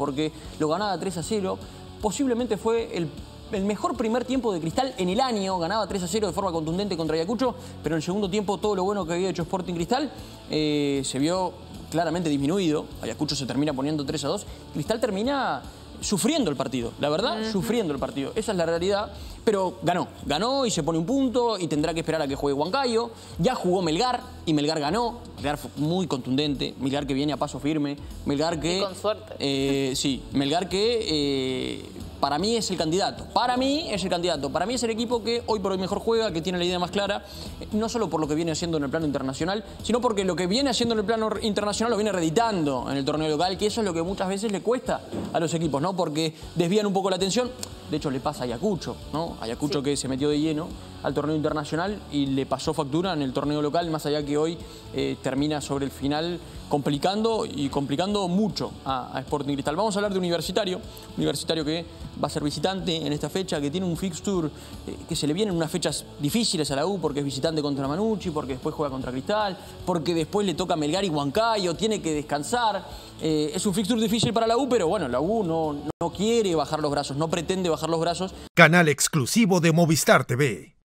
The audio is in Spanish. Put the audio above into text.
porque lo ganaba 3-0. Posiblemente fue el mejor primer tiempo de Cristal en el año, ganaba 3-0 de forma contundente contra Ayacucho, pero en el segundo tiempo todo lo bueno que había hecho Sporting Cristal se vio claramente disminuido. Ayacucho se termina poniendo 3-2. Cristal termina sufriendo el partido, la verdad, sufriendo el partido. Esa es la realidad, pero ganó y se pone un punto y tendrá que esperar a que juegue Huancayo. Ya jugó Melgar y Melgar ganó. Melgar fue muy contundente, Melgar que viene a paso firme, Melgar que... Y con suerte. Sí, Melgar que... para mí es el candidato. Para mí es el candidato. Para mí es el equipo que hoy por hoy mejor juega, que tiene la idea más clara, no solo por lo que viene haciendo en el plano internacional, sino porque lo que viene haciendo en el plano internacional lo viene reeditando en el torneo local, que eso es lo que muchas veces le cuesta a los equipos, ¿no? Porque desvían un poco la atención. De hecho, le pasa a Ayacucho, ¿no? Ayacucho sí, que se metió de lleno al torneo internacional y le pasó factura en el torneo local, más allá que hoy termina sobre el final complicando mucho a Sporting Cristal. Vamos a hablar de Universitario que va a ser visitante en esta fecha, que tiene un fixture que se le vienen unas fechas difíciles a la U, porque es visitante contra Manucci, porque después juega contra Cristal, porque después le toca Melgar y Huancayo, tiene que descansar. Es un fixture difícil para la U, pero bueno, la U no quiere bajar los brazos, no pretende bajar los brazos. Canal exclusivo de Movistar TV.